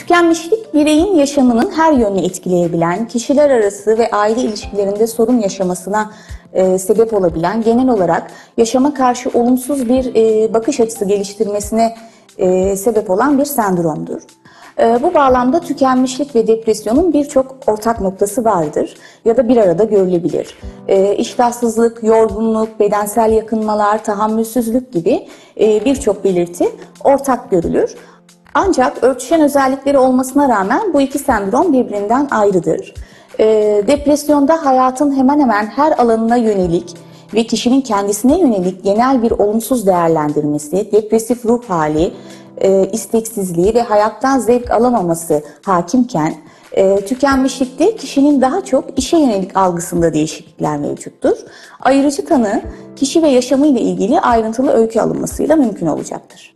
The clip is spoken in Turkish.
Tükenmişlik, bireyin yaşamının her yönünü etkileyebilen, kişiler arası ve aile ilişkilerinde sorun yaşamasına sebep olabilen, genel olarak yaşama karşı olumsuz bir bakış açısı geliştirmesine sebep olan bir sendromdur. Bu bağlamda tükenmişlik ve depresyonun birçok ortak noktası vardır ya da bir arada görülebilir. İştahsızlık, yorgunluk, bedensel yakınmalar, tahammülsüzlük gibi birçok belirti ortak görülür. Ancak örtüşen özellikleri olmasına rağmen bu iki sendrom birbirinden ayrıdır. Depresyonda hayatın hemen hemen her alanına yönelik ve kişinin kendisine yönelik genel bir olumsuz değerlendirmesi, depresif ruh hali, isteksizliği ve hayattan zevk alamaması hakimken, tükenmişlikte kişinin daha çok işe yönelik algısında değişiklikler mevcuttur. Ayırıcı tanı, kişi ve yaşamıyla ilgili ayrıntılı öykü alınmasıyla mümkün olacaktır.